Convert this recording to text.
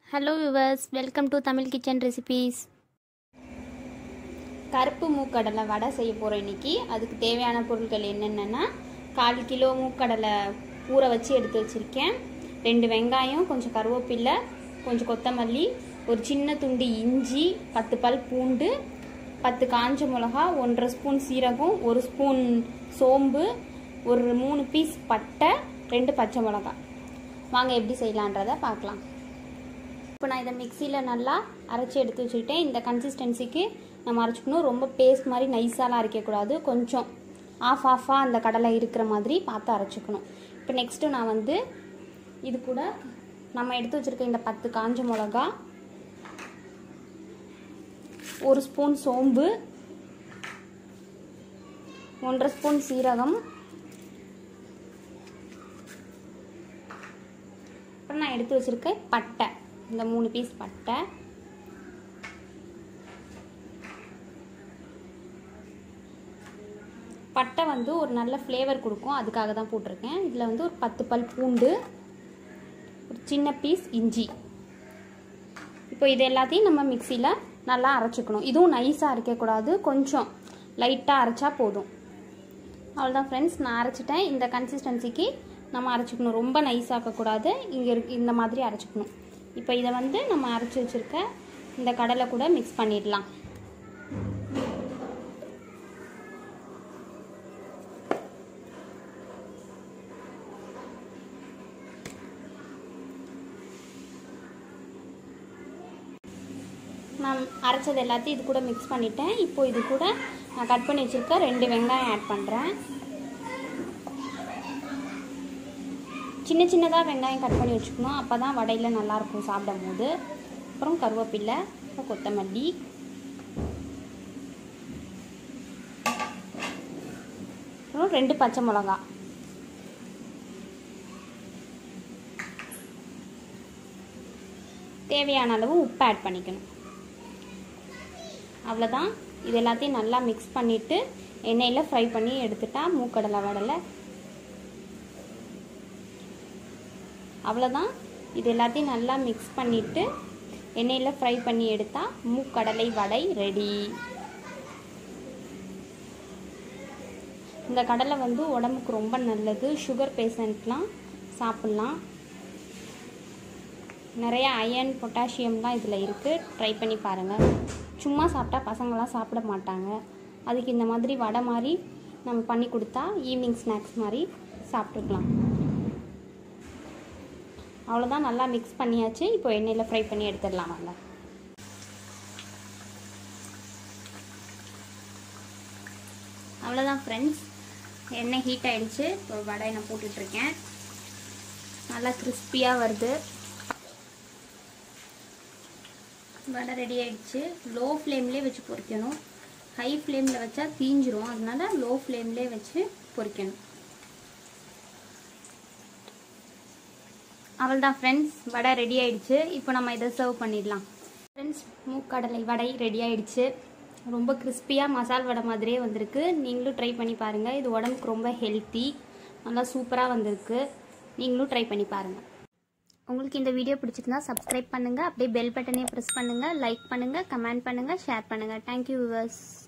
Hello viewers, welcome to Tamil Kitchen Recipes. கருப்பு மூக்கடலை வடை செய்ய போறோம் இன்னைக்கு. அதுக்கு தேவையான பொருட்கள் என்னென்னன்னா 1/4 கிலோ மூக்கடலை ஊற வச்சு எடுத்து வச்சிருக்கேன். 2 வெங்காயம், கொஞ்சம் கருவேப்பிலை, கொஞ்சம் கொத்தமல்லி, ஒரு சின்ன துண்டு இஞ்சி, 10 பல் பூண்டு, 10 காஞ்ச மிளகாய், 1/2 ஸ்பூன் சீரகம், 1 ஸ்பூன் சோம்பு, ஒரு 3 பீஸ் பட்டை, 2 பச்சை மிளகாய். வாங்க எப்படி செய்யலான்றதை பார்க்கலாம். இப்போ நான் இதை மிக்சியில் நல்லா அரைச்சி எடுத்து வச்சுக்கிட்டேன். இந்த கன்சிஸ்டன்சிக்கு நம்ம அரைச்சிக்கணும். ரொம்ப பேஸ்ட் மாதிரி நைஸாலாம் அரைக்கக்கூடாது. கொஞ்சம் ஆஃபாக அந்த கடலை இருக்கிற மாதிரி பார்த்து அரைச்சிக்கணும். இப்போ நெக்ஸ்ட்டு நான் இது கூட நம்ம எடுத்து வச்சுருக்க இந்த 10 காஞ்ச மிளகா, 1 ஸ்பூன் சோம்பு, 1/2 ஸ்பூன் சீரகம், அப்புறம் நான் எடுத்து வச்சுருக்க பட்டை, இந்த 3 பீஸ் பட்டை, பட்டை ஒரு நல்ல ஃப்ளேவர் கொடுக்கும், அதுக்காக தான் போட்டிருக்கேன். இதில் ஒரு 10 பல் பூண்டு, ஒரு சின்ன பீஸ் இஞ்சி. இப்போ இது எல்லாத்தையும் நம்ம மிக்சியில் நல்லா அரைச்சிக்கணும். இதுவும் நைஸாக அரைக்கக்கூடாது, கொஞ்சம் லைட்டாக அரைச்சா போதும். அவ்வளோதான் ஃப்ரெண்ட்ஸ், நான் அரைச்சிட்டேன். இந்த கன்சிஸ்டன்சிக்கு நம்ம அரைச்சிக்கணும். ரொம்ப நைஸாக்கக்கூடாது, இங்கே இந்த மாதிரி அரைச்சிக்கணும். இப்போ இதை நம்ம அரைச்சி வச்சுருக்க இந்த கடலை கூட மிக்ஸ் பண்ணிடலாம். நான் அரைச்சது எல்லாத்தையும் இது கூட மிக்ஸ் பண்ணிட்டேன். இப்போ இது கூட நான் கட் பண்ணி வச்சுருக்க 2 வெங்காயம் ஆட் பண்ணுறேன். சின்ன சின்னதாக வெங்காயம் கட் பண்ணி வச்சுக்கணும், அப்போ தான் வடையில் நல்லாயிருக்கும் சாப்பிடும் போது. அப்புறம் கருவேப்பிலை, கொத்தமல்லி, அப்புறம் 2 பச்சை மிளகா, தேவையான அளவு உப்பு ஆட் பண்ணிக்கணும். அவ்வளோதான். இது எல்லாத்தையும் நல்லா மிக்ஸ் பண்ணிவிட்டு எண்ணெயில் ஃப்ரை பண்ணி எடுத்துட்டா மூக்கடலை வடலை. அவ்வளோதான். இது எல்லாத்தையும் நல்லா மிக்ஸ் பண்ணிவிட்டு எண்ணெயில் ஃப்ரை பண்ணி எடுத்தால் மூக்கடலை வடை ரெடி. இந்த கடலை உடம்புக்கு ரொம்ப நல்லது. சுகர் பேஷண்ட்லாம் சாப்பிட்லாம். நிறைய அயர்ன், பொட்டாசியம்லாம் இதில் இருக்குது. ட்ரை பண்ணி பாருங்கள். சும்மா சாப்பிட்டா பசங்களாம் சாப்பிட மாட்டாங்க. அதுக்கு இந்த மாதிரி வடை மாதிரி நம்ம பண்ணி கொடுத்தா ஈவினிங் ஸ்நாக்ஸ் மாதிரி சாப்பிட்டுக்கலாம். அவ்வளோதான், நல்லா மிக்ஸ் பண்ணியாச்சு. இப்போ எண்ணெயில் ஃப்ரை பண்ணி எடுத்துடலாம். வாங்க. அவ்வளோதான் ஃப்ரெண்ட்ஸ், எண்ணெய் ஹீட் ஆகிடுச்சு. இப்போ வடை நான் போட்டுட்ருக்கேன். நல்லா கிறிஸ்பியாக வருது. வடை ரெடி ஆகிடுச்சு. லோ ஃப்ளேம்லேயே வச்சு பொரிக்கணும். ஹை ஃப்ளேமில் வச்சா தீஞ்சிரும், அதனால லோ ஃப்ளேம்லேயே வச்சு பொரிக்கணும். அவ்வளோதான் ஃப்ரெண்ட்ஸ், வடை ரெடி ஆகிடுச்சு. இப்போ நம்ம இதை சர்வ் பண்ணிடலாம். ஃப்ரெண்ட்ஸ், மூக்கடலை வடை ரெடி ஆகிடுச்சு. ரொம்ப கிறிஸ்பியாக மசால் வடை மாதிரியே வந்திருக்கு. நீங்களும் ட்ரை பண்ணி பாருங்கள். இது உடம்புக்கு ரொம்ப ஹெல்த்தி, நல்லா சூப்பராக வந்திருக்கு. நீங்களும் ட்ரை பண்ணி பாருங்கள். உங்களுக்கு இந்த வீடியோ பிடிச்சிருந்தா சப்ஸ்கிரைப் பண்ணுங்கள், அப்படியே பெல் பட்டனே ப்ரெஸ் பண்ணுங்கள், லைக் பண்ணுங்கள், கமெண்ட் பண்ணுங்கள், ஷேர் பண்ணுங்கள். Thank you viewers.